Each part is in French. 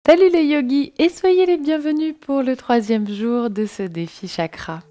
Salut les yogis et soyez les bienvenus pour le 3e jour de ce défi chakra.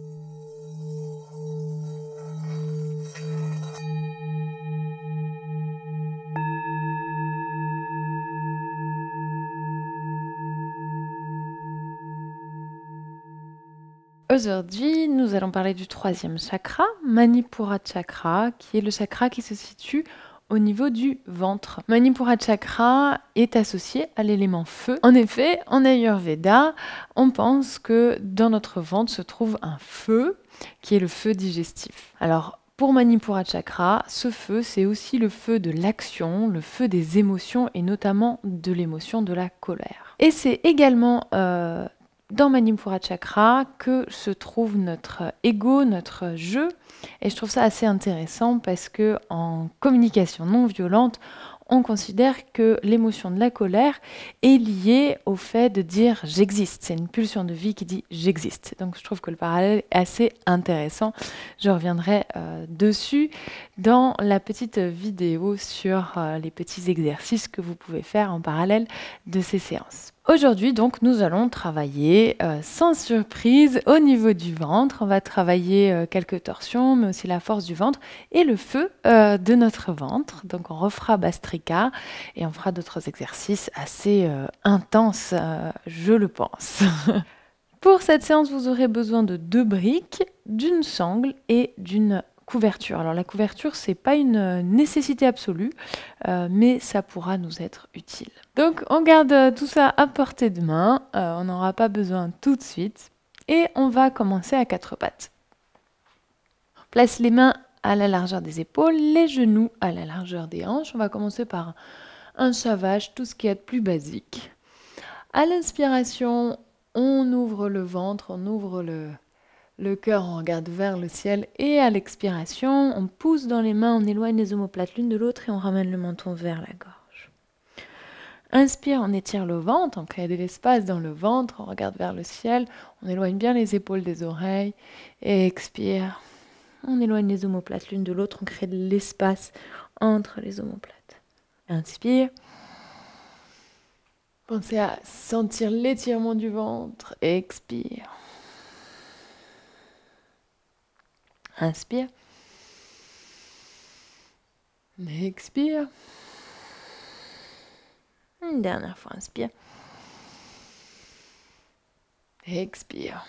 Aujourd'hui, nous allons parler du 3e chakra, Manipura Chakra, qui est le chakra qui se situe au niveau du ventre. Manipura Chakra est associé à l'élément feu. En effet, en Ayurveda, on pense que dans notre ventre se trouve un feu, qui est le feu digestif. Alors, pour Manipura Chakra, ce feu, c'est aussi le feu de l'action, le feu des émotions et notamment de l'émotion de la colère. Et c'est également dans Manipura Chakra que se trouve notre ego, notre jeu. Et je trouve ça assez intéressant parce que en communication non violente, on considère que l'émotion de la colère est liée au fait de dire j'existe. C'est une pulsion de vie qui dit j'existe. Donc je trouve que le parallèle est assez intéressant. Je reviendrai dessus dans la petite vidéo sur les petits exercices que vous pouvez faire en parallèle de ces séances. Aujourd'hui, donc, nous allons travailler sans surprise au niveau du ventre. On va travailler quelques torsions, mais aussi la force du ventre et le feu de notre ventre. Donc, on refera Bastrika et on fera d'autres exercices assez intenses, je le pense. Pour cette séance, vous aurez besoin de 2 briques, d'une sangle et d'une couverture. Alors la couverture, c'est pas une nécessité absolue, mais ça pourra nous être utile. Donc on garde tout ça à portée de main, on n'aura pas besoin tout de suite, et on va commencer à 4 pattes. On place les mains à la largeur des épaules, les genoux à la largeur des hanches. On va commencer par un savage, tout ce qu'il y a de plus basique. À l'inspiration, on ouvre le ventre, on ouvre le cœur, on regarde vers le ciel, et à l'expiration, on pousse dans les mains, on éloigne les omoplates l'une de l'autre et on ramène le menton vers la gorge. Inspire, on étire le ventre, on crée de l'espace dans le ventre, on regarde vers le ciel, on éloigne bien les épaules des oreilles, et expire, on éloigne les omoplates l'une de l'autre, on crée de l'espace entre les omoplates. Inspire. Pensez à sentir l'étirement du ventre, et expire. Inspire. Expire. Une dernière fois, inspire. Expire.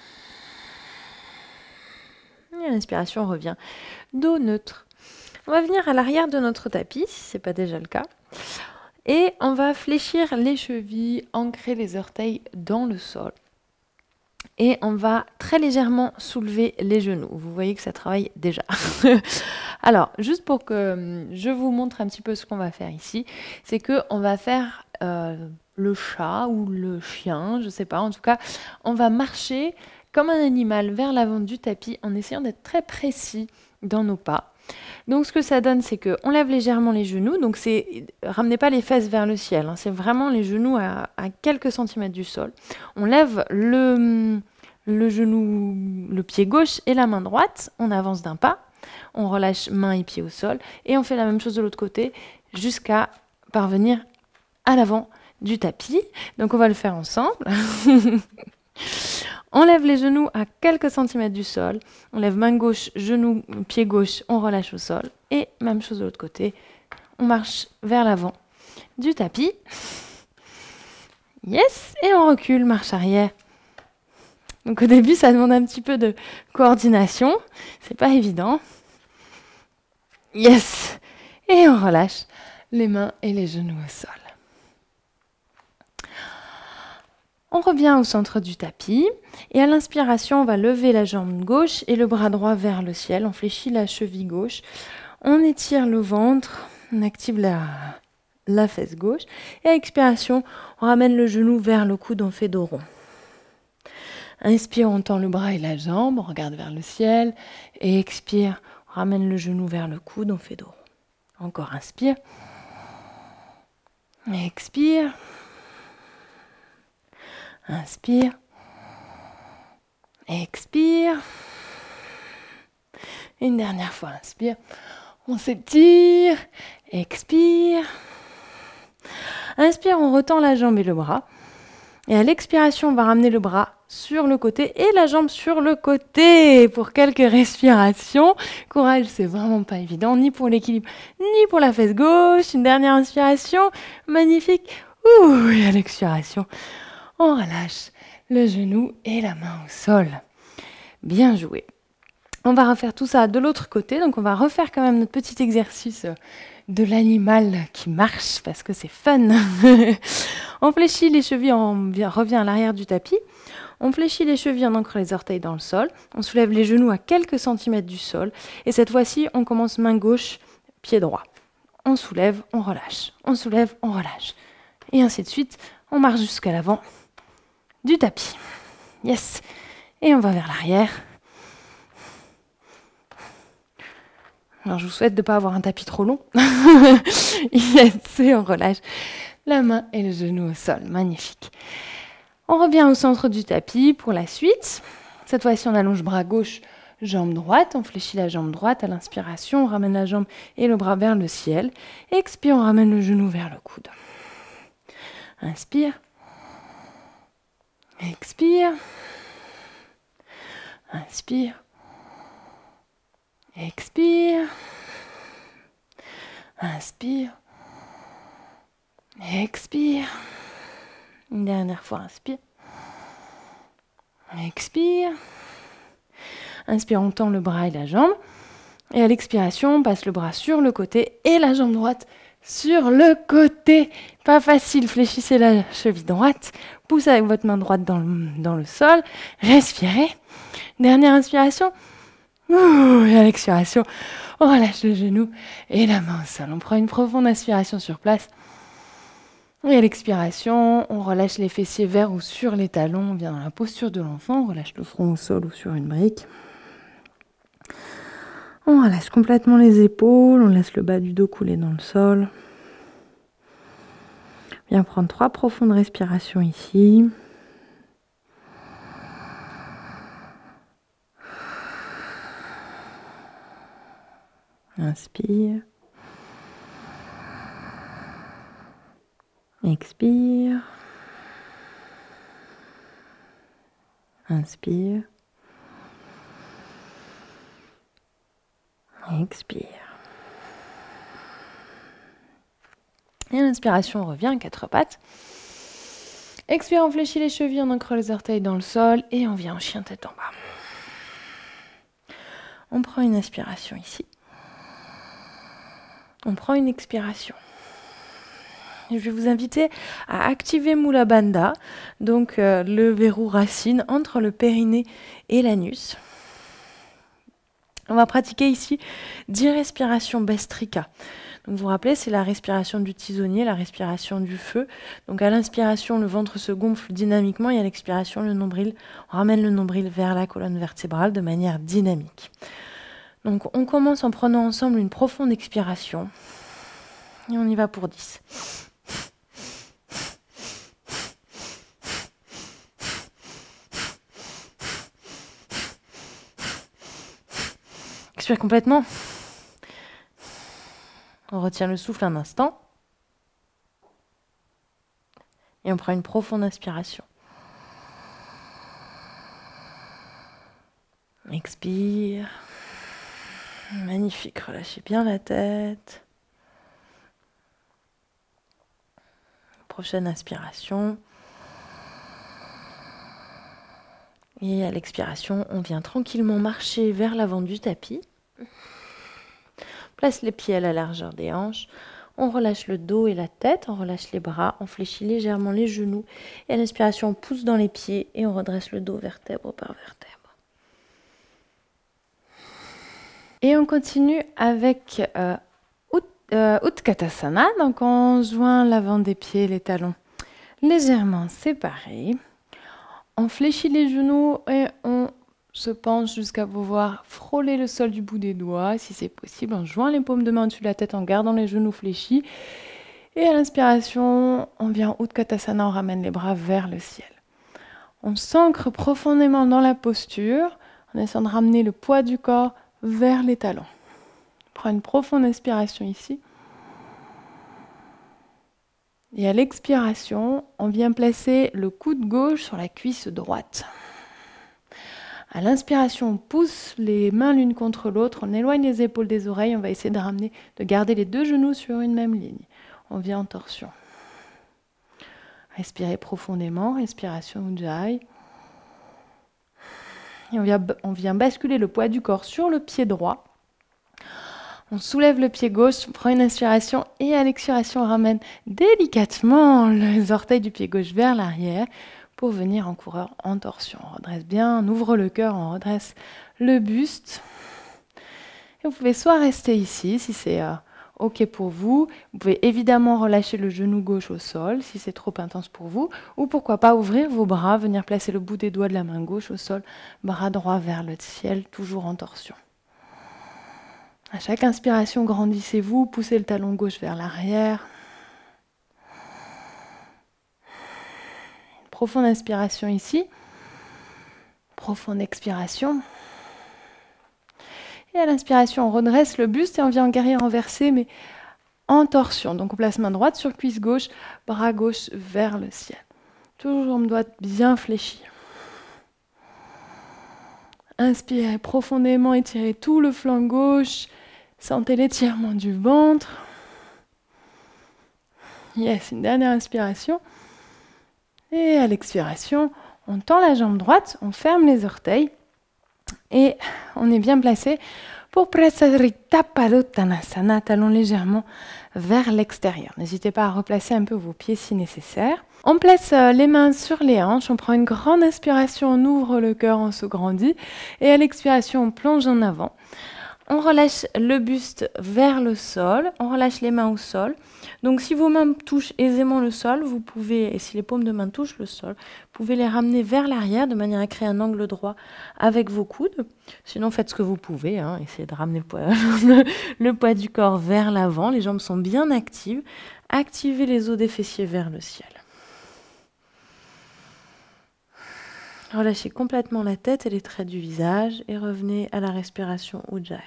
Et à l'inspiration, on revient. Dos neutre. On va venir à l'arrière de notre tapis, si ce n'est pas déjà le cas. Et on va fléchir les chevilles, ancrer les orteils dans le sol. Et on va très légèrement soulever les genoux. Vous voyez que ça travaille déjà. Alors, juste pour que je vous montre un petit peu ce qu'on va faire ici, c'est qu'on va faire le chat ou le chien, je ne sais pas. En tout cas, on va marcher comme un animal vers l'avant du tapis en essayant d'être très précis dans nos pas. Donc ce que ça donne, c'est qu'on lève légèrement les genoux. Donc ramenez pas les fesses vers le ciel, hein, c'est vraiment les genoux à quelques centimètres du sol. On lève le genou, le pied gauche et la main droite. On avance d'un pas. On relâche main et pied au sol. Et on fait la même chose de l'autre côté jusqu'à parvenir à l'avant du tapis. Donc on va le faire ensemble. On lève les genoux à quelques centimètres du sol. On lève main gauche, genou, pied gauche, on relâche au sol. Et même chose de l'autre côté. On marche vers l'avant du tapis. Yes! Et on recule, marche arrière. Donc au début, ça demande un petit peu de coordination. C'est pas évident. Yes! Et on relâche les mains et les genoux au sol. On revient au centre du tapis et à l'inspiration, on va lever la jambe gauche et le bras droit vers le ciel. On fléchit la cheville gauche, on étire le ventre, on active la fesse gauche. Et à l'expiration, on ramène le genou vers le coude, on fait dos rond. Inspire, on tend le bras et la jambe, on regarde vers le ciel. Et expire, on ramène le genou vers le coude, on fait dos rond. Encore inspire. Et expire. Inspire, expire. Une dernière fois, inspire. On s'étire, expire. Inspire, on retend la jambe et le bras. Et à l'expiration, on va ramener le bras sur le côté et la jambe sur le côté pour quelques respirations. Courage, c'est vraiment pas évident, ni pour l'équilibre, ni pour la fesse gauche. Une dernière inspiration, magnifique. Ouh, et à l'expiration, on relâche le genou et la main au sol. Bien joué. On va refaire tout ça de l'autre côté, donc on va refaire quand même notre petit exercice de l'animal qui marche parce que c'est fun. On fléchit les chevilles, on revient à l'arrière du tapis. On fléchit les chevilles, on ancre les orteils dans le sol. On soulève les genoux à quelques centimètres du sol. Et cette fois-ci, on commence main gauche, pied droit. On soulève, on relâche. On soulève, on relâche. Et ainsi de suite, on marche jusqu'à l'avant du tapis. Yes. Et on va vers l'arrière. Alors, je vous souhaite de ne pas avoir un tapis trop long. Yes, et on relâche la main et le genou au sol. Magnifique. On revient au centre du tapis pour la suite. Cette fois-ci, on allonge bras gauche, jambe droite. On fléchit la jambe droite à l'inspiration. On ramène la jambe et le bras vers le ciel. Expire, on ramène le genou vers le coude. Inspire. Expire. Inspire. Expire. Inspire. Expire. Une dernière fois, inspire. Expire. Inspire, on tend le bras et la jambe. Et à l'expiration, on passe le bras sur le côté et la jambe droite sur le côté. Pas facile, fléchissez la cheville droite. Poussez avec votre main droite dans le sol. Respirez. Dernière inspiration. Et à l'expiration, on relâche le genou et la main au sol. On prend une profonde inspiration sur place. Et à l'expiration, on relâche les fessiers vers ou sur les talons. On vient dans la posture de l'enfant. On relâche le front au sol ou sur une brique. On relâche complètement les épaules. On laisse le bas du dos couler dans le sol. On vient prendre 3 profondes respirations ici. Inspire. Expire. Inspire. Expire. Et à l'inspiration, on revient à 4 pattes. Expire, on fléchit les chevilles, on ancre les orteils dans le sol et on vient en chien tête en bas. On prend une inspiration ici. On prend une expiration. Je vais vous inviter à activer Mula Bandha, donc le verrou racine entre le périnée et l'anus. On va pratiquer ici 10 respirations Bhastrika. Donc vous vous rappelez, c'est la respiration du tisonnier, la respiration du feu. Donc à l'inspiration, le ventre se gonfle dynamiquement et à l'expiration, le nombril, on ramène le nombril vers la colonne vertébrale de manière dynamique. Donc on commence en prenant ensemble une profonde expiration. Et on y va pour 10. Expire complètement. On retient le souffle un instant. Et on prend une profonde inspiration. Expire. Magnifique, relâchez bien la tête. Prochaine inspiration. Et à l'expiration, on vient tranquillement marcher vers l'avant du tapis. Place les pieds à la largeur des hanches. On relâche le dos et la tête, on relâche les bras, on fléchit légèrement les genoux. Et à l'inspiration, on pousse dans les pieds et on redresse le dos vertèbre par vertèbre. Et on continue avec Utkatasana. Donc on joint l'avant des pieds, les talons légèrement séparés. On fléchit les genoux et on se penche jusqu'à pouvoir frôler le sol du bout des doigts. Si c'est possible, on joint les paumes de main au-dessus de la tête en gardant les genoux fléchis. Et à l'inspiration, on vient en Utkatasana, on ramène les bras vers le ciel. On s'ancre profondément dans la posture, en essayant de ramener le poids du corps vers les talons. On prend une profonde inspiration ici. Et à l'expiration, on vient placer le coude gauche sur la cuisse droite. À l'inspiration, on pousse les mains l'une contre l'autre, on éloigne les épaules des oreilles, on va essayer de garder les deux genoux sur une même ligne. On vient en torsion. Respirez profondément, respiration Ujjayi. Et on vient basculer le poids du corps sur le pied droit. On soulève le pied gauche, on prend une inspiration et à l'expiration, on ramène délicatement les orteils du pied gauche vers l'arrière pour venir en coureur en torsion. On redresse bien, on ouvre le cœur, on redresse le buste. Et vous pouvez soit rester ici, si c'est OK pour vous. Vous pouvez évidemment relâcher le genou gauche au sol, si c'est trop intense pour vous. Ou pourquoi pas ouvrir vos bras, venir placer le bout des doigts de la main gauche au sol, bras droit vers le ciel, toujours en torsion. À chaque inspiration, grandissez-vous, poussez le talon gauche vers l'arrière. Profonde inspiration ici. Profonde expiration. Et à l'inspiration, on redresse le buste et on vient en guerrier renversé, mais en torsion. Donc on place main droite sur cuisse gauche, bras gauche vers le ciel. Toujours jambe droite bien fléchie. Inspirez profondément, étirez tout le flanc gauche. Sentez l'étirement du ventre. Yes, une dernière inspiration. Et à l'expiration, on tend la jambe droite, on ferme les orteils. Et on est bien placé pour Prasarita Padottanasana, talons légèrement vers l'extérieur. N'hésitez pas à replacer un peu vos pieds si nécessaire. On place les mains sur les hanches, on prend une grande inspiration, on ouvre le cœur, on se grandit. Et à l'expiration, on plonge en avant. On relâche le buste vers le sol, on relâche les mains au sol. Donc si vos mains touchent aisément le sol, vous pouvez, et si les paumes de main touchent le sol, vous pouvez les ramener vers l'arrière de manière à créer un angle droit avec vos coudes. Sinon faites ce que vous pouvez, essayez de ramener le poids du corps vers l'avant, les jambes sont bien actives. Activez les os des fessiers vers le ciel. Relâchez complètement la tête et les traits du visage et revenez à la respiration Ujjayi.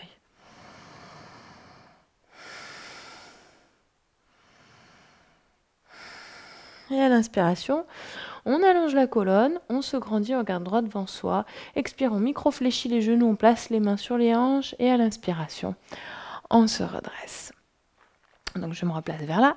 Et à l'inspiration, on allonge la colonne, on se grandit, on regarde droit devant soi. Expire, on micro-fléchit les genoux, on place les mains sur les hanches. Et à l'inspiration, on se redresse. Donc je me replace vers là.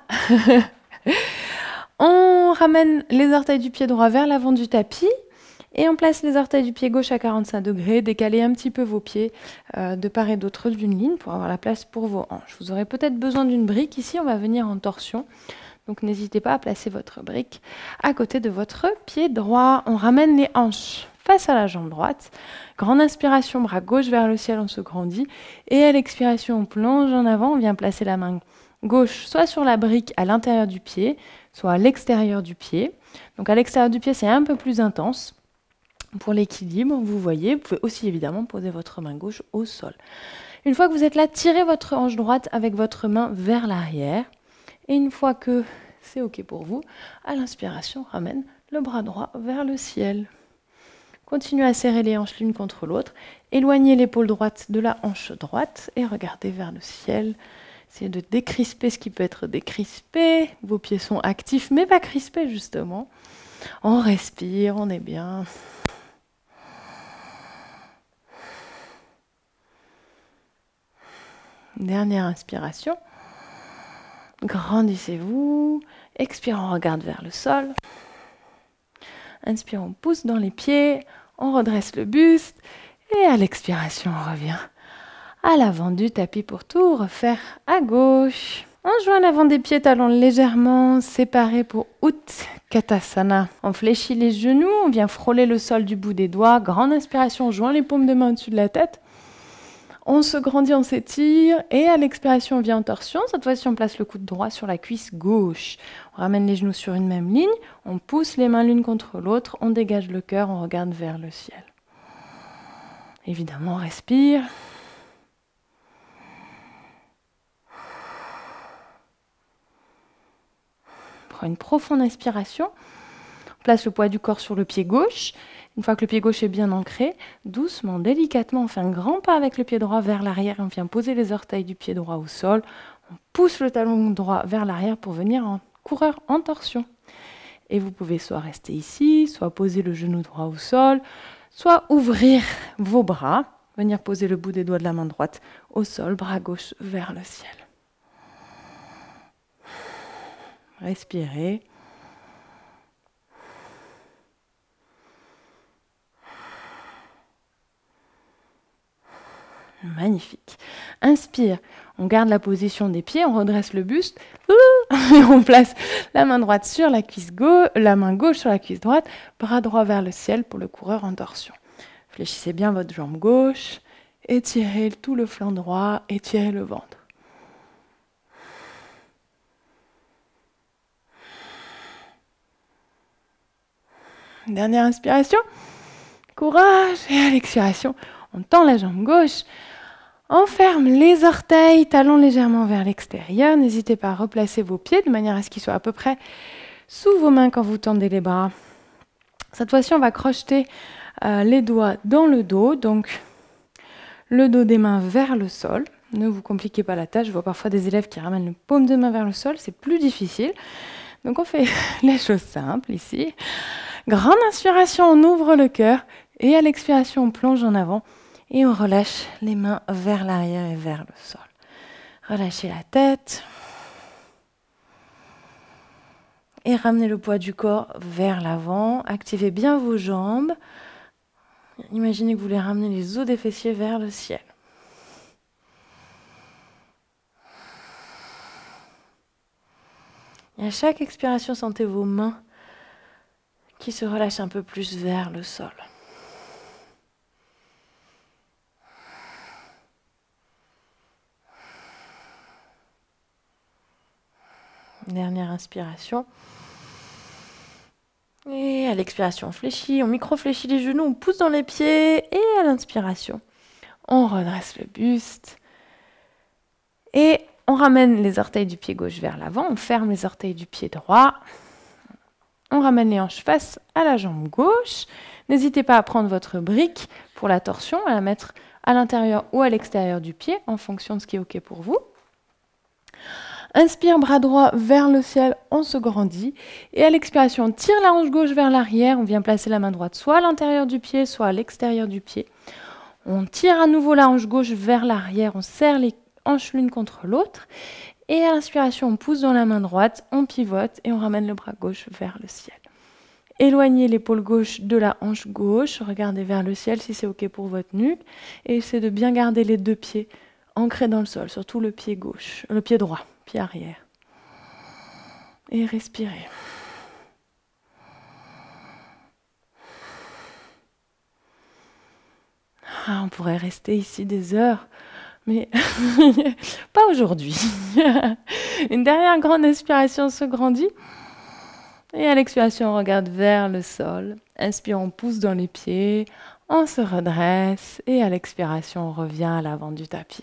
On ramène les orteils du pied droit vers l'avant du tapis. Et on place les orteils du pied gauche à 45 degrés. Décalez un petit peu vos pieds de part et d'autre d'une ligne pour avoir la place pour vos hanches. Vous aurez peut-être besoin d'une brique. Ici, on va venir en torsion. Donc n'hésitez pas à placer votre brique à côté de votre pied droit. On ramène les hanches face à la jambe droite. Grande inspiration, bras gauche vers le ciel, on se grandit. Et à l'expiration, on plonge en avant. On vient placer la main gauche soit sur la brique à l'intérieur du pied, soit à l'extérieur du pied. Donc à l'extérieur du pied, c'est un peu plus intense. Pour l'équilibre, vous voyez, vous pouvez aussi évidemment poser votre main gauche au sol. Une fois que vous êtes là, tirez votre hanche droite avec votre main vers l'arrière. Et une fois que c'est OK pour vous, à l'inspiration, ramène le bras droit vers le ciel. Continuez à serrer les hanches l'une contre l'autre. Éloignez l'épaule droite de la hanche droite et regardez vers le ciel. Essayez de décrisper ce qui peut être décrispé. Vos pieds sont actifs, mais pas crispés justement. On respire, on est bien. Dernière inspiration. Grandissez-vous. Expire, on regarde vers le sol. Inspire, on pousse dans les pieds. On redresse le buste. Et à l'expiration, on revient à l'avant du tapis pour tout refaire à gauche. On joint l'avant des pieds, talons légèrement séparés pour Utkatasana. On fléchit les genoux, on vient frôler le sol du bout des doigts. Grande inspiration, on joint les paumes de main au-dessus de la tête. On se grandit, on s'étire. Et à l'expiration, on vient en torsion. Cette fois-ci, on place le coude droit sur la cuisse gauche. On ramène les genoux sur une même ligne. On pousse les mains l'une contre l'autre. On dégage le cœur, on regarde vers le ciel. Évidemment, on respire. Prends une profonde inspiration. On place le poids du corps sur le pied gauche. Une fois que le pied gauche est bien ancré, doucement, délicatement, on fait un grand pas avec le pied droit vers l'arrière. On vient poser les orteils du pied droit au sol. On pousse le talon droit vers l'arrière pour venir en coureur en torsion. Et vous pouvez soit rester ici, soit poser le genou droit au sol, soit ouvrir vos bras, venir poser le bout des doigts de la main droite au sol, bras gauche vers le ciel. Respirez. Magnifique. Inspire, on garde la position des pieds, on redresse le buste, et on place la main droite sur la cuisse gauche, la main gauche sur la cuisse droite, bras droit vers le ciel pour le coureur en torsion. Fléchissez bien votre jambe gauche, étirez tout le flanc droit, étirez le ventre. Dernière inspiration, courage, et à l'expiration, on tend la jambe gauche, on ferme les orteils, talons légèrement vers l'extérieur. N'hésitez pas à replacer vos pieds de manière à ce qu'ils soient à peu près sous vos mains quand vous tendez les bras. Cette fois-ci, on va crocheter les doigts dans le dos, donc le dos des mains vers le sol. Ne vous compliquez pas la tâche. Je vois parfois des élèves qui ramènent le paume de main vers le sol, c'est plus difficile. Donc on fait les choses simples ici. Grande inspiration, on ouvre le cœur et à l'expiration, on plonge en avant. Et on relâche les mains vers l'arrière et vers le sol. Relâchez la tête. Et ramenez le poids du corps vers l'avant. Activez bien vos jambes. Imaginez que vous voulez ramener les os des fessiers vers le ciel. Et à chaque expiration, sentez vos mains qui se relâchent un peu plus vers le sol. Dernière inspiration. Et à l'expiration, on fléchit, on micro-fléchit les genoux, on pousse dans les pieds. Et à l'inspiration, on redresse le buste. Et on ramène les orteils du pied gauche vers l'avant. On ferme les orteils du pied droit. On ramène les hanches face à la jambe gauche. N'hésitez pas à prendre votre brique pour la torsion, à la mettre à l'intérieur ou à l'extérieur du pied, en fonction de ce qui est OK pour vous. Inspire, bras droit vers le ciel, on se grandit. Et à l'expiration, on tire la hanche gauche vers l'arrière. On vient placer la main droite soit à l'intérieur du pied, soit à l'extérieur du pied. On tire à nouveau la hanche gauche vers l'arrière. On serre les hanches l'une contre l'autre. Et à l'inspiration, on pousse dans la main droite, on pivote et on ramène le bras gauche vers le ciel. Éloignez l'épaule gauche de la hanche gauche. Regardez vers le ciel si c'est OK pour votre nuque. Et essayez de bien garder les deux pieds ancrés dans le sol, surtout le pied gauche, le pied droit. Pied arrière. Et respirez. On pourrait rester ici des heures, mais pas aujourd'hui. Une dernière grande inspiration, on se grandit. Et à l'expiration, on regarde vers le sol. Inspire, on pousse dans les pieds. On se redresse. Et à l'expiration, on revient à l'avant du tapis.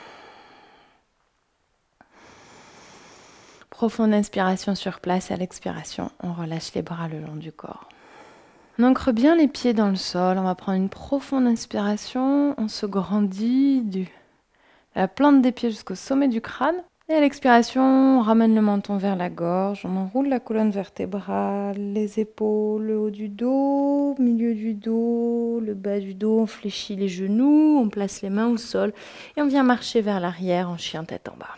Profonde inspiration sur place, à l'expiration, on relâche les bras le long du corps. On ancre bien les pieds dans le sol, on va prendre une profonde inspiration, on se grandit de la plante des pieds jusqu'au sommet du crâne. Et à l'expiration, on ramène le menton vers la gorge, on enroule la colonne vertébrale, les épaules, le haut du dos, milieu du dos, le bas du dos, on fléchit les genoux, on place les mains au sol et on vient marcher vers l'arrière en chien tête en bas.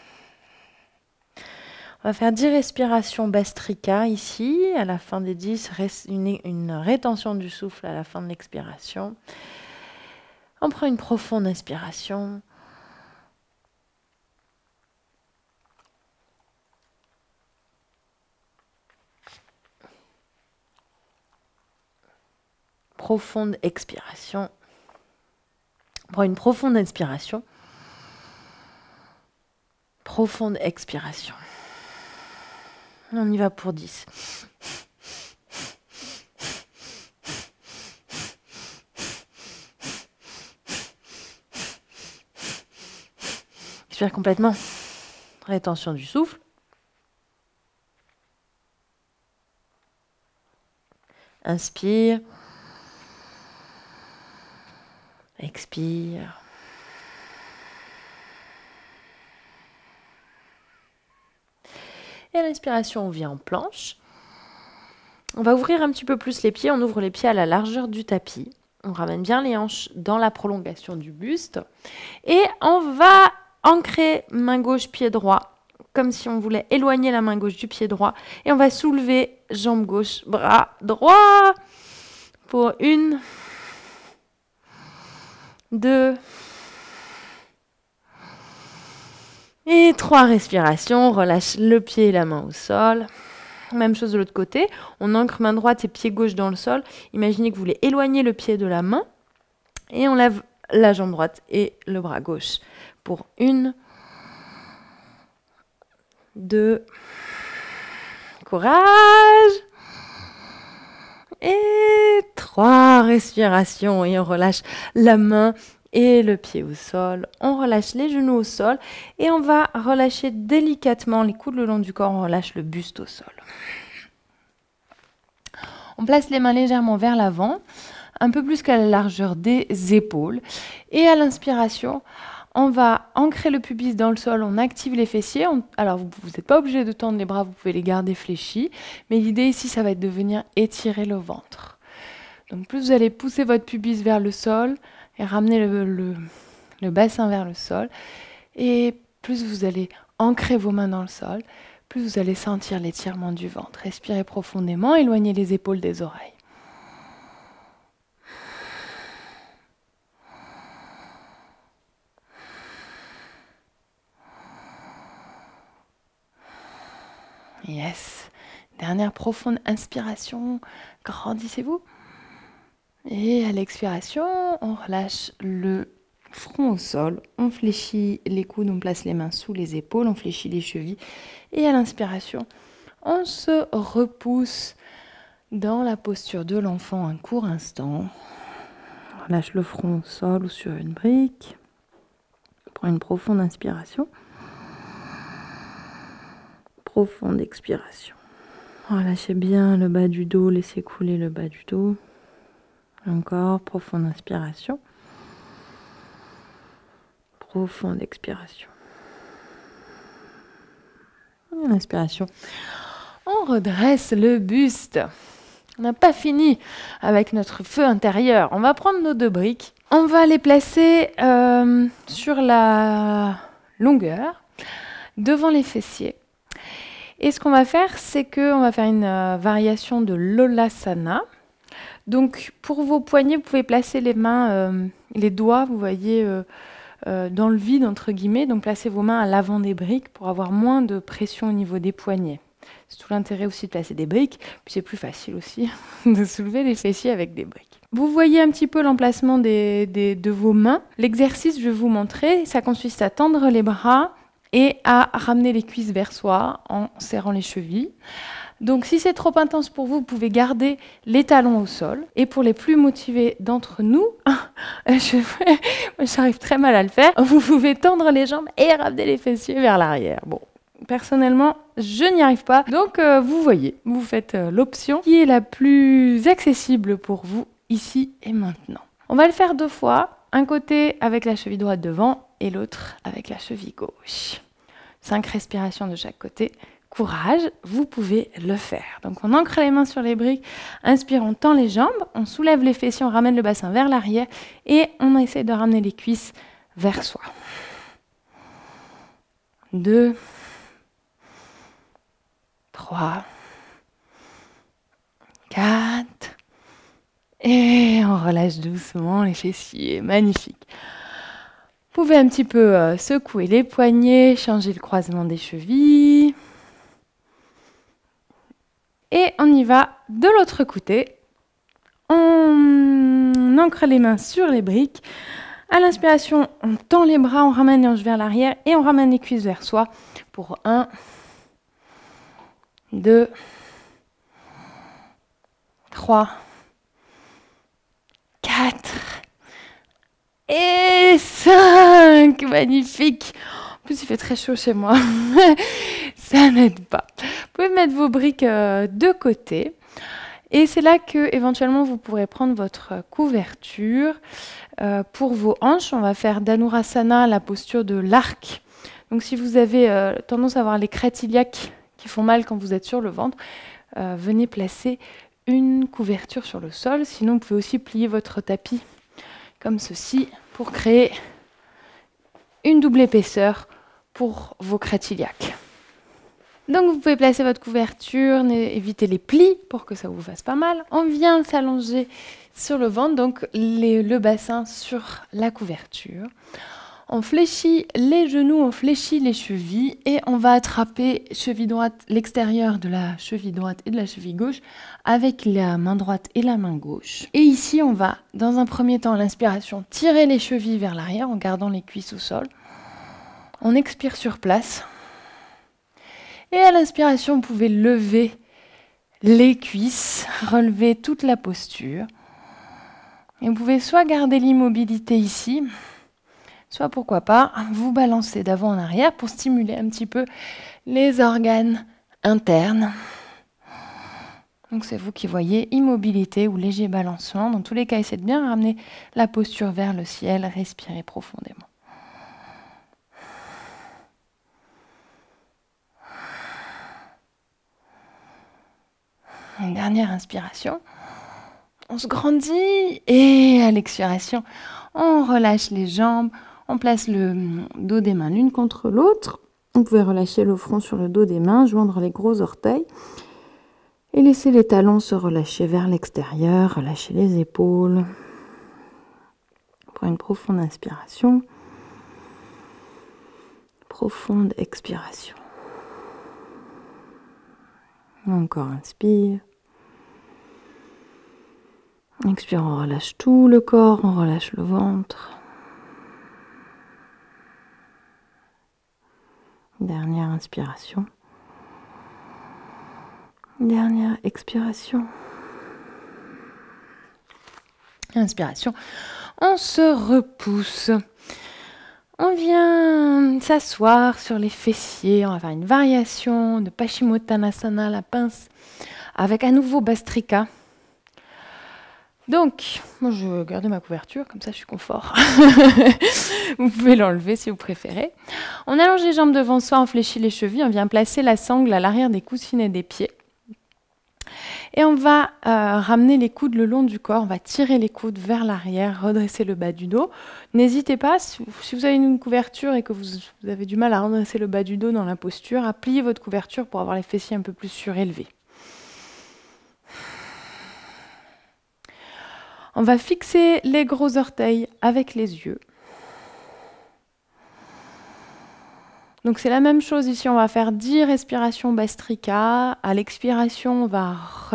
On va faire 10 respirations Bastrika ici. À la fin des 10, une rétention du souffle à la fin de l'expiration. On prend une profonde inspiration. Profonde expiration. On prend une profonde inspiration. Profonde expiration. On y va pour 10. Expire complètement. Rétention du souffle. Inspire. Expire. Et à l'inspiration, on vient en planche. On va ouvrir un petit peu plus les pieds. On ouvre les pieds à la largeur du tapis. On ramène bien les hanches dans la prolongation du buste. Et on va ancrer main gauche, pied droit, comme si on voulait éloigner la main gauche du pied droit. Et on va soulever jambe gauche, bras droit. Pour 1, 2 et 3 respirations. On relâche le pied et la main au sol. Même chose de l'autre côté. On ancre main droite et pied gauche dans le sol. Imaginez que vous voulez éloigner le pied de la main. Et on lève la jambe droite et le bras gauche. Pour 1, 2, courage. Et 3 respirations. Et on relâche la main et le pied au sol. On relâche les genoux au sol. Et on va relâcher délicatement les coudes le long du corps. On relâche le buste au sol. On place les mains légèrement vers l'avant, un peu plus qu'à la largeur des épaules. Et à l'inspiration, on va ancrer le pubis dans le sol, on active les fessiers. Alors, vous n'êtes pas obligé de tendre les bras, vous pouvez les garder fléchis. Mais l'idée ici, ça va être de venir étirer le ventre. Donc, plus vous allez pousser votre pubis vers le sol et ramener le bassin vers le sol. Et plus vous allez ancrer vos mains dans le sol, plus vous allez sentir l'étirement du ventre. Respirez profondément, éloignez les épaules des oreilles. Yes. Dernière profonde inspiration. Grandissez-vous. Et à l'expiration, on relâche le front au sol. On fléchit les coudes, on place les mains sous les épaules, on fléchit les chevilles. Et à l'inspiration, on se repousse dans la posture de l'enfant un court instant. On relâche le front au sol ou sur une brique. On prend une profonde inspiration. Profonde expiration. Relâchez bien le bas du dos, laissez couler le bas du dos. Encore, profonde inspiration. Profonde expiration. Et l'inspiration. On redresse le buste. On n'a pas fini avec notre feu intérieur. On va prendre nos 2 briques. On va les placer sur la longueur, devant les fessiers. Et ce qu'on va faire, c'est qu'on va faire une variation de l'Olasana. Donc, pour vos poignets, vous pouvez placer les mains, les doigts, vous voyez, dans le vide, entre guillemets. Donc, placez vos mains à l'avant des briques pour avoir moins de pression au niveau des poignets. C'est tout l'intérêt aussi de placer des briques. Puis, c'est plus facile aussi de soulever les fessiers avec des briques. Vous voyez un petit peu l'emplacement de vos mains. L'exercice, je vais vous montrer, ça consiste à tendre les bras et à ramener les cuisses vers soi en serrant les chevilles. Donc si c'est trop intense pour vous, vous pouvez garder les talons au sol. Et pour les plus motivés d'entre nous, j'arrive très mal à le faire, vous pouvez tendre les jambes et ramener les fessiers vers l'arrière. Bon, personnellement, je n'y arrive pas. Donc vous voyez, vous faites l'option qui est la plus accessible pour vous ici et maintenant. On va le faire 2 fois. Un côté avec la cheville droite devant et l'autre avec la cheville gauche. 5 respirations de chaque côté. Courage, vous pouvez le faire. Donc on ancre les mains sur les briques, inspire, on tend les jambes, on soulève les fessiers, on ramène le bassin vers l'arrière et on essaie de ramener les cuisses vers soi. 2, 3, 4, et on relâche doucement les fessiers, magnifique. Vous pouvez un petit peu secouer les poignets, changer le croisement des chevilles. Et on y va de l'autre côté. On ancre les mains sur les briques. À l'inspiration, on tend les bras, on ramène les hanches vers l'arrière et on ramène les cuisses vers soi pour 1, 2, 3, 4 et 5. Magnifique. En plus, il fait très chaud chez moi. Ça n'aide pas. Vous pouvez mettre vos briques de côté. Et c'est là que éventuellement vous pourrez prendre votre couverture. Pour vos hanches, on va faire Dhanurasana, la posture de l'arc. Donc si vous avez tendance à avoir les crêtes iliaques qui font mal quand vous êtes sur le ventre, venez placer une couverture sur le sol. Sinon, vous pouvez aussi plier votre tapis comme ceci pour créer une double épaisseur pour vos crêtes iliaques. Donc vous pouvez placer votre couverture, éviter les plis pour que ça vous fasse pas mal. On vient s'allonger sur le ventre, donc le bassin sur la couverture. On fléchit les genoux, on fléchit les chevilles et on va attraper cheville droite, l'extérieur de la cheville droite et de la cheville gauche avec la main droite et la main gauche. Et ici, on va, dans un premier temps, à l'inspiration, tirer les chevilles vers l'arrière en gardant les cuisses au sol. On expire sur place. Et à l'inspiration, vous pouvez lever les cuisses, relever toute la posture. Et vous pouvez soit garder l'immobilité ici, soit pourquoi pas vous balancer d'avant en arrière pour stimuler un petit peu les organes internes. Donc c'est vous qui voyez, immobilité ou léger balancement. Dans tous les cas, essayez de bien ramener la posture vers le ciel, respirez profondément. Une dernière inspiration. On se grandit et à l'expiration, on relâche les jambes. On place le dos des mains l'une contre l'autre. Vous pouvez relâcher le front sur le dos des mains, joindre les gros orteils et laisser les talons se relâcher vers l'extérieur. Relâchez les épaules. Prenez une profonde inspiration. Profonde expiration. Encore inspire. Expire, on relâche tout le corps, on relâche le ventre. Dernière inspiration. Dernière expiration. Inspiration. On se repousse. On vient s'asseoir sur les fessiers. On va faire une variation de Paschimottanasana, la pince, avec à nouveau Bhastrika. Donc, moi je vais garder ma couverture, comme ça je suis confort. Vous pouvez l'enlever si vous préférez. On allonge les jambes devant soi, on fléchit les chevilles, on vient placer la sangle à l'arrière des coussinets des pieds. Et on va ramener les coudes le long du corps, on va tirer les coudes vers l'arrière, redresser le bas du dos. N'hésitez pas, si vous avez une couverture et que vous avez du mal à redresser le bas du dos dans la posture, à plier votre couverture pour avoir les fessiers un peu plus surélevés. On va fixer les gros orteils avec les yeux. Donc c'est la même chose ici, on va faire 10 respirations Bhastrika. À l'expiration, on va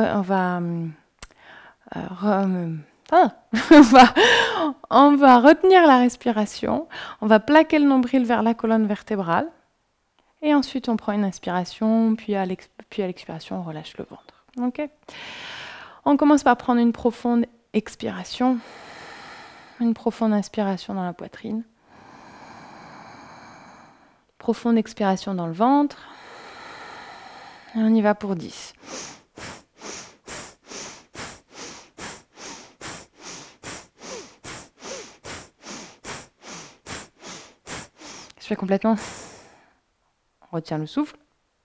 retenir la respiration. On va plaquer le nombril vers la colonne vertébrale. Et ensuite, on prend une inspiration, puis à l'expiration, on relâche le ventre. Okay. On commence par prendre une profonde expiration, une profonde inspiration dans la poitrine, profonde expiration dans le ventre, et on y va pour 10. Je fais complètement, on retient le souffle.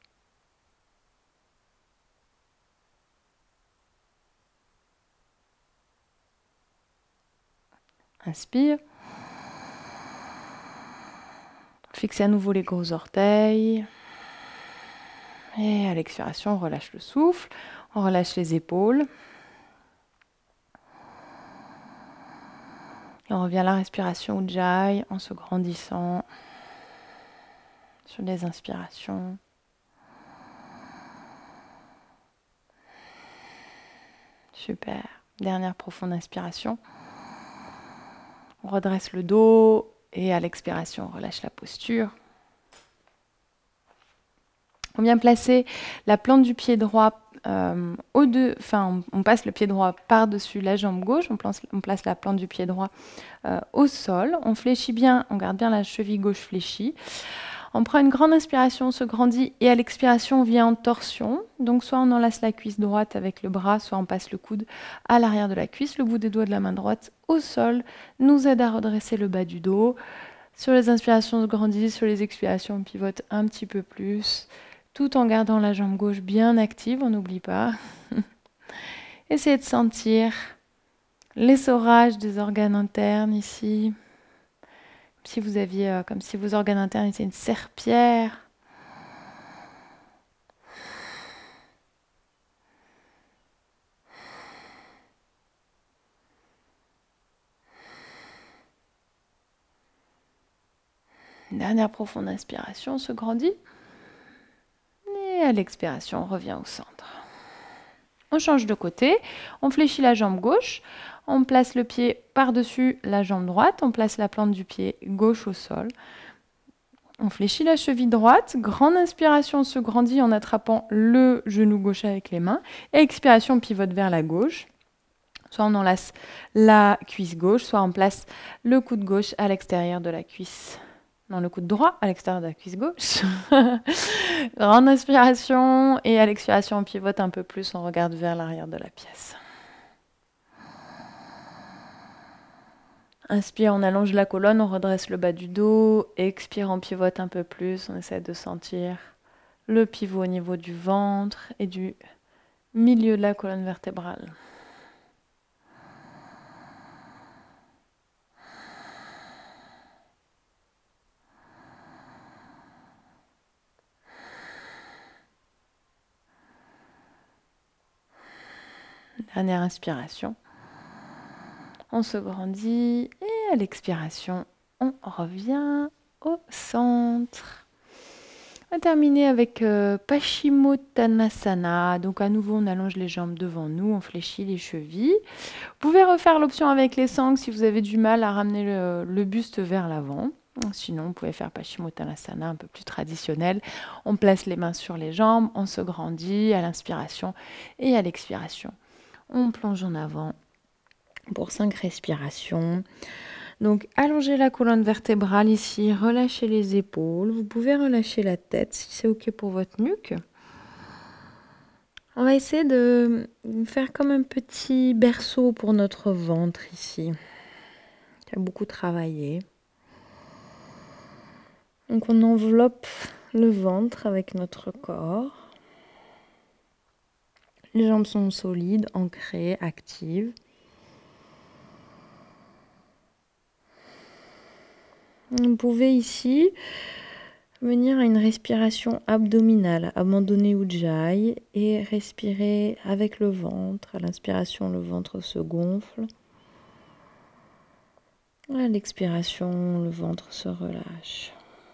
Inspire. Fixez à nouveau les gros orteils. Et à l'expiration, on relâche le souffle. On relâche les épaules. Et on revient à la respiration Ujjayi en se grandissant sur les inspirations. Super. Dernière profonde inspiration. On redresse le dos et à l'expiration, on relâche la posture. On vient placer la plante du pied droit on passe le pied droit par-dessus la jambe gauche, on place la plante du pied droit au sol. On fléchit bien, on garde bien la cheville gauche fléchie. On prend une grande inspiration, on se grandit et à l'expiration, on vient en torsion. Donc soit on enlace la cuisse droite avec le bras, soit on passe le coude à l'arrière de la cuisse. Le bout des doigts de la main droite au sol nous aide à redresser le bas du dos. Sur les inspirations, on se grandit, sur les expirations, on pivote un petit peu plus. tout en gardant la jambe gauche bien active, on n'oublie pas. Essayez de sentir l'essorage des organes internes ici. Si vous aviez, comme si vos organes internes étaient une serpillière. Dernière profonde inspiration, on se grandit. Et à l'expiration, on revient au centre. On change de côté, on fléchit la jambe gauche, on place le pied par-dessus la jambe droite, on place la plante du pied gauche au sol. On fléchit la cheville droite, grande inspiration, on se grandit en attrapant le genou gauche avec les mains. Et expiration, on pivote vers la gauche. Soit on enlace la cuisse gauche, soit on place le coude gauche à l'extérieur de la cuisse. Non, le coude droit à l'extérieur de la cuisse gauche. Grande inspiration et à l'expiration, on pivote un peu plus, on regarde vers l'arrière de la pièce. Inspire, on allonge la colonne, on redresse le bas du dos. Expire, on pivote un peu plus, on essaie de sentir le pivot au niveau du ventre et du milieu de la colonne vertébrale. Dernière inspiration. On se grandit et à l'expiration, on revient au centre. On va terminer avec Paschimottanasana. Donc à nouveau, on allonge les jambes devant nous, on fléchit les chevilles. Vous pouvez refaire l'option avec les sangles si vous avez du mal à ramener le buste vers l'avant. Sinon, vous pouvez faire Paschimottanasana un peu plus traditionnel. On place les mains sur les jambes, on se grandit à l'inspiration et à l'expiration. On plonge en avant pour 5 respirations. Donc, allongez la colonne vertébrale ici, relâchez les épaules. Vous pouvez relâcher la tête si c'est OK pour votre nuque. On va essayer de faire comme un petit berceau pour notre ventre ici, qui a beaucoup travaillé. Donc, on enveloppe le ventre avec notre corps. Les jambes sont solides, ancrées, actives. Vous pouvez ici venir à une respiration abdominale, abandonner Ujjayi et respirer avec le ventre. À l'inspiration, le ventre se gonfle. À l'expiration, le ventre se relâche.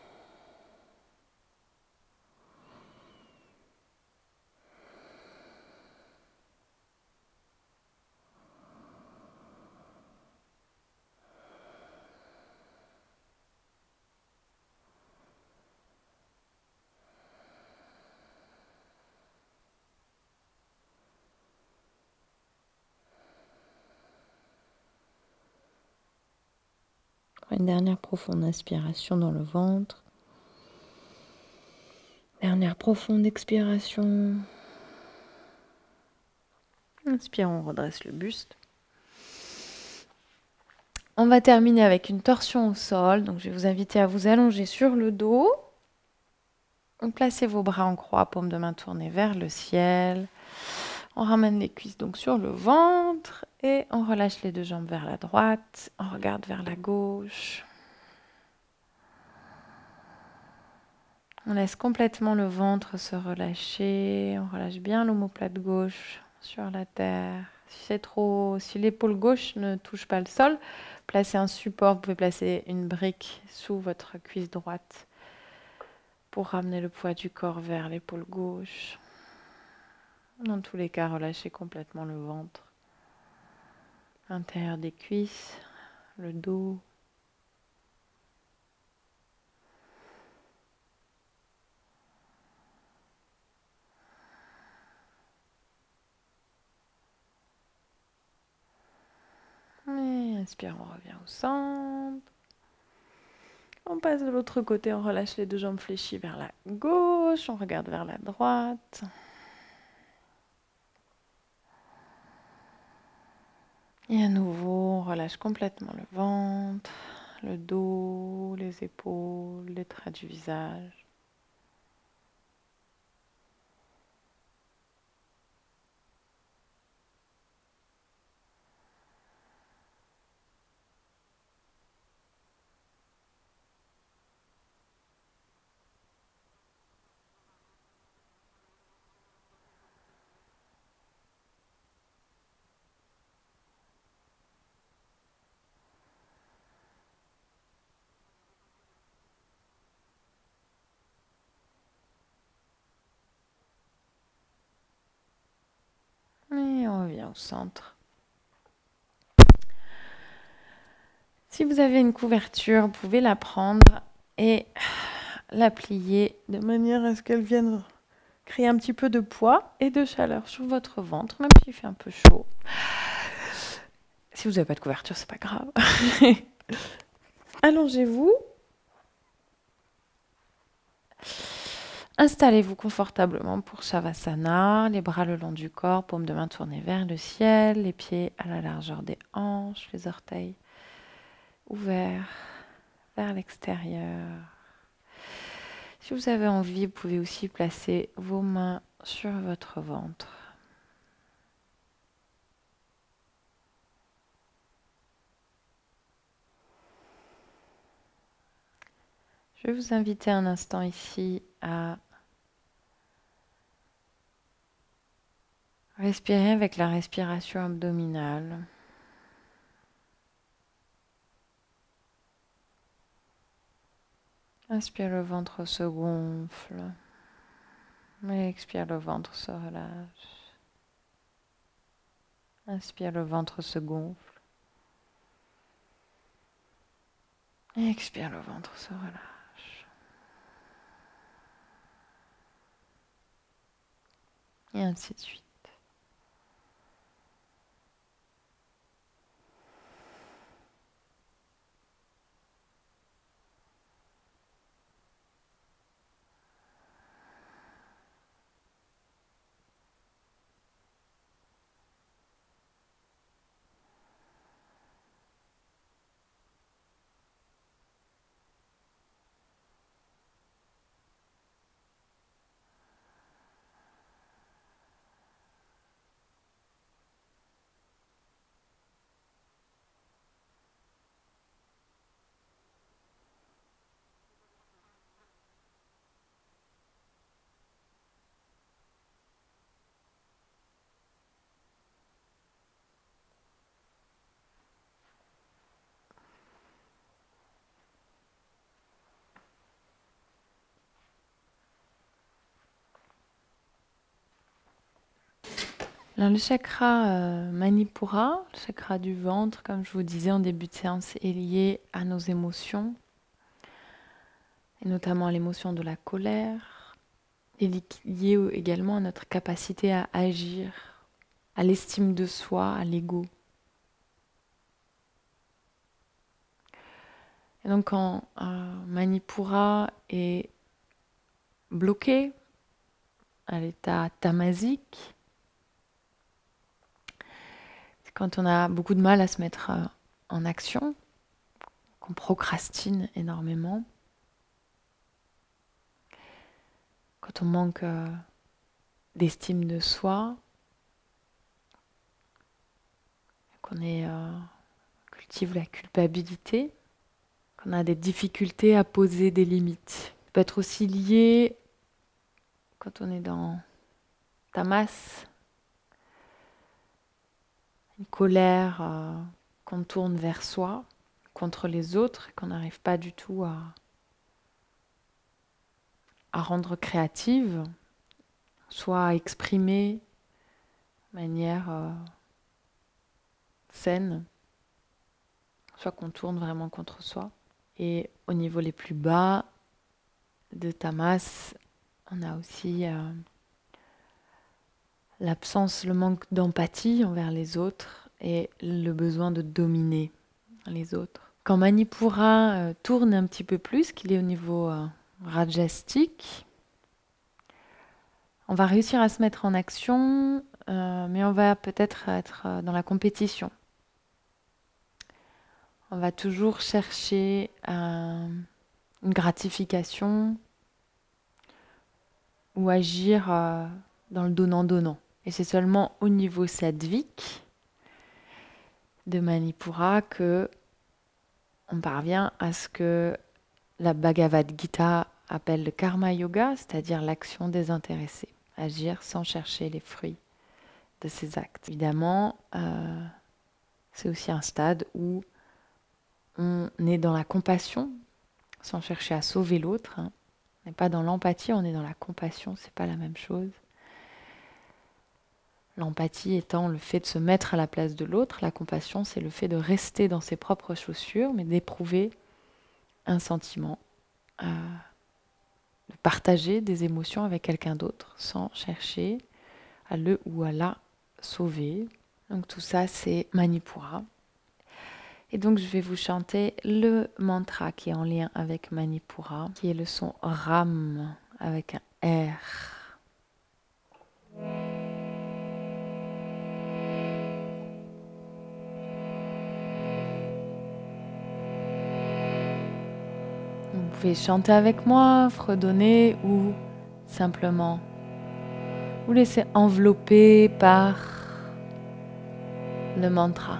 Une dernière profonde inspiration dans le ventre. Dernière profonde expiration. Inspire, on redresse le buste. On va terminer avec une torsion au sol. Donc, je vais vous inviter à vous allonger sur le dos. Placez vos bras en croix, paume de main tournée vers le ciel. On ramène les cuisses donc sur le ventre et on relâche les deux jambes vers la droite. On regarde vers la gauche. On laisse complètement le ventre se relâcher. On relâche bien l'omoplate gauche sur la terre. Si l'épaule gauche ne touche pas le sol, placez un support. Vous pouvez placer une brique sous votre cuisse droite pour ramener le poids du corps vers l'épaule gauche. Dans tous les cas, relâchez complètement le ventre. L'intérieur des cuisses, le dos. Et inspire, on revient au centre. On passe de l'autre côté, on relâche les deux jambes fléchies vers la gauche, on regarde vers la droite. Et à nouveau, on relâche complètement le ventre, le dos, les épaules, les traits du visage. au centre. Si vous avez une couverture, vous pouvez la prendre et la plier de manière à ce qu'elle vienne créer un petit peu de poids et de chaleur sur votre ventre, même s'il fait un peu chaud. Si vous n'avez pas de couverture, c'est pas grave. Allongez-vous. Installez-vous confortablement pour Shavasana, les bras le long du corps, paume de main tournée vers le ciel, les pieds à la largeur des hanches, les orteils ouverts vers l'extérieur. Si vous avez envie, vous pouvez aussi placer vos mains sur votre ventre. Je vais vous inviter un instant ici à respirer avec la respiration abdominale. Inspire, le ventre se gonfle. Et expire, le ventre se relâche. Inspire, le ventre se gonfle. Et expire, le ventre se relâche. Et ainsi de suite. Alors, le chakra Manipura, le chakra du ventre, comme je vous disais en début de séance, est lié à nos émotions, et notamment à l'émotion de la colère. Il est lié également à notre capacité à agir, à l'estime de soi, à l'ego. Et donc quand Manipura est bloqué à l'état tamasique, quand on a beaucoup de mal à se mettre en action, qu'on procrastine énormément, quand on manque d'estime de soi, qu'on cultive la culpabilité, qu'on a des difficultés à poser des limites. Ça peut être aussi lié quand on est dans tamas, une colère qu'on tourne vers soi, contre les autres, et qu'on n'arrive pas du tout à rendre créative, soit à exprimer de manière saine, soit qu'on tourne vraiment contre soi. Et au niveau les plus bas de tamas, on a aussi l'absence, le manque d'empathie envers les autres et le besoin de dominer les autres. Quand Manipura tourne un petit peu plus, qu'il est au niveau rajastique, on va réussir à se mettre en action, mais on va peut-être être dans la compétition. On va toujours chercher une gratification ou agir dans le donnant-donnant. Et c'est seulement au niveau sattvique de Manipura que on parvient à ce que la Bhagavad Gita appelle le karma yoga, c'est-à-dire l'action désintéressée, agir sans chercher les fruits de ses actes. Évidemment, c'est aussi un stade où on est dans la compassion, sans chercher à sauver l'autre. On n'est pas dans l'empathie, on est dans la compassion, c'est pas la même chose. L'empathie étant le fait de se mettre à la place de l'autre. La compassion, c'est le fait de rester dans ses propres chaussures, mais d'éprouver un sentiment, de partager des émotions avec quelqu'un d'autre sans chercher à le ou à la sauver. Donc tout ça, c'est Manipura. Et donc je vais vous chanter le mantra qui est en lien avec Manipura, qui est le son Ram avec un R. Vous pouvez chanter avec moi, fredonner ou simplement vous laisser envelopper par le mantra.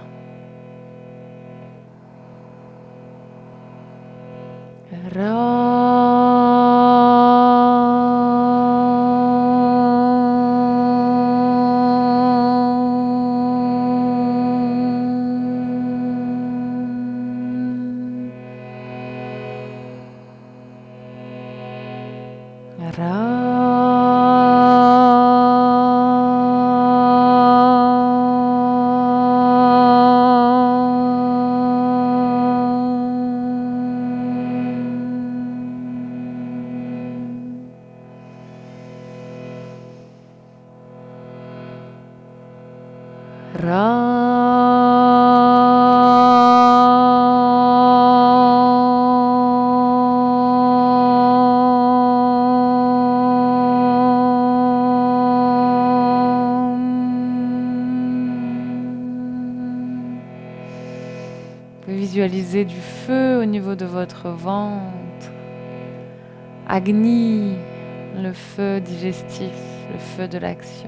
Visualisez du feu au niveau de votre ventre. Agni, le feu digestif, le feu de l'action.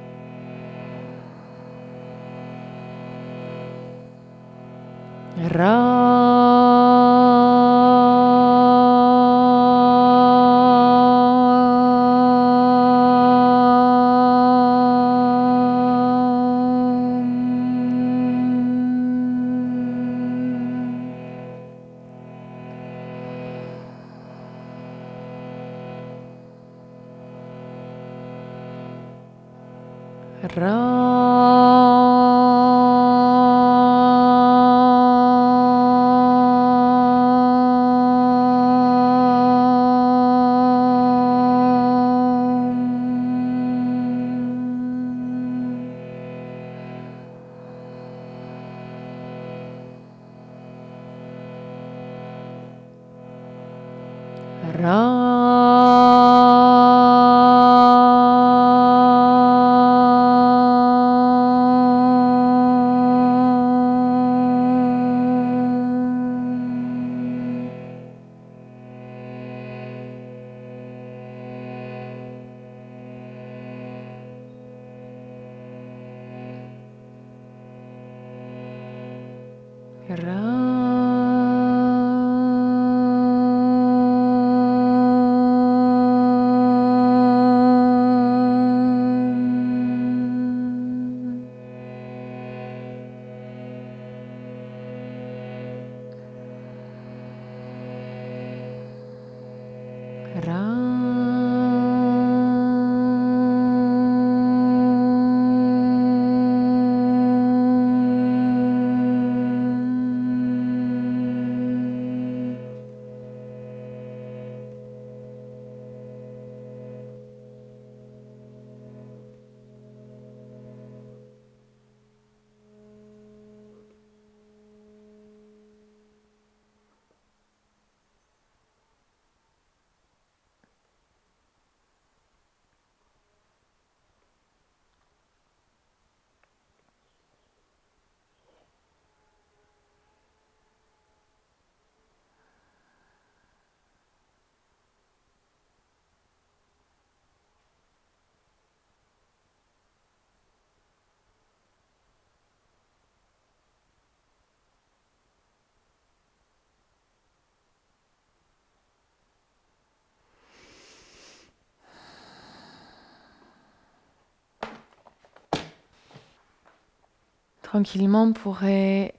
Tranquillement, on pourrait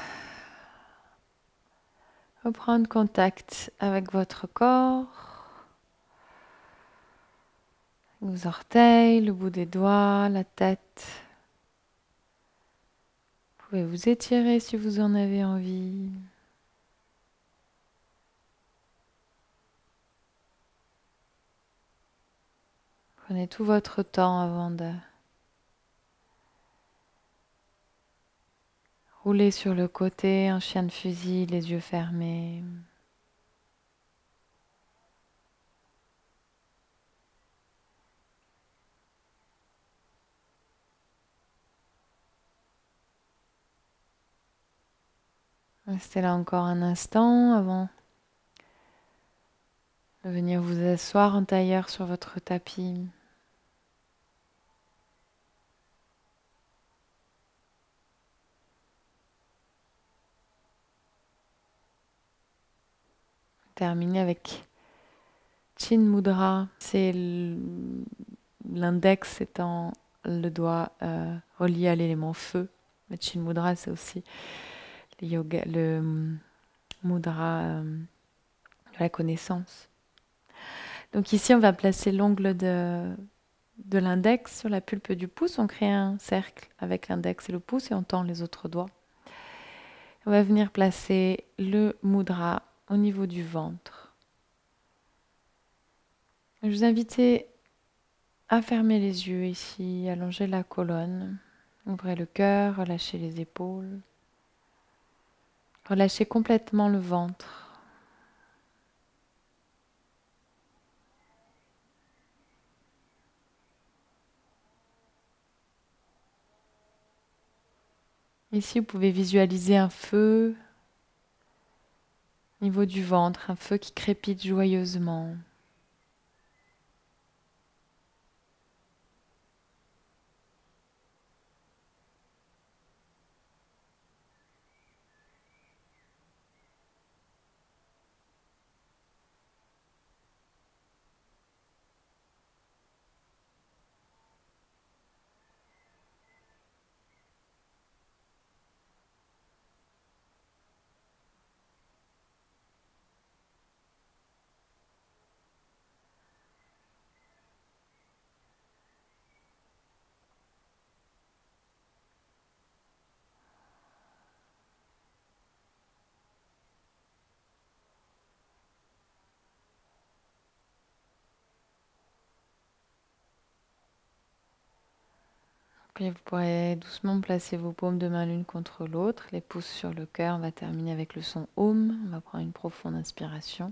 reprendre contact avec votre corps. vos orteils, le bout des doigts, la tête. Vous pouvez vous étirer si vous en avez envie. Prenez tout votre temps avant de rouler sur le côté, un chien de fusil, les yeux fermés. Restez là encore un instant avant de venir vous asseoir en tailleur sur votre tapis. Terminer avec Chin Mudra. C'est l'index étant le doigt relié à l'élément feu. Le Chin Mudra, c'est aussi le mudra de la connaissance. Donc ici, on va placer l'ongle de l'index sur la pulpe du pouce. On crée un cercle avec l'index et le pouce et on tend les autres doigts. On va venir placer le mudra au niveau du ventre. Je vous invite à fermer les yeux ici, allonger la colonne. Ouvrez le cœur, relâchez les épaules. Relâchez complètement le ventre. Ici, vous pouvez visualiser un feu au niveau du ventre, un feu qui crépite joyeusement. Puis vous pourrez doucement placer vos paumes de main l'une contre l'autre, les pouces sur le cœur. On va terminer avec le son Om. On va prendre une profonde inspiration.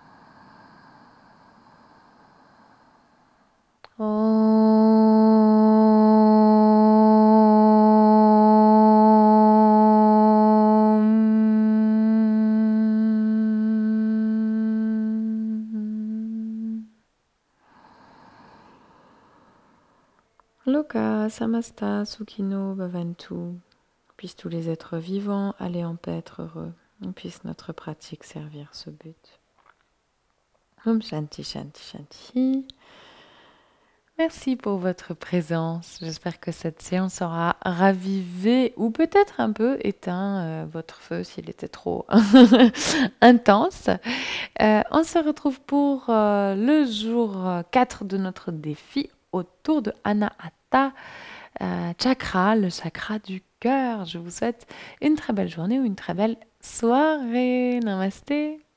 Loka Samasta Sukhino Bhavantu. Puissent tous les êtres vivants aller en paix, être heureux. Et puisse notre pratique servir ce but. Om Shanti Shanti Shanti. Merci pour votre présence. J'espère que cette séance aura ravivé ou peut-être un peu éteint votre feu s'il était trop intense. On se retrouve pour le jour 4 de notre défi autour de Anahata Chakra, le chakra du cœur. Je vous souhaite une très belle journée ou une très belle soirée. Namasté.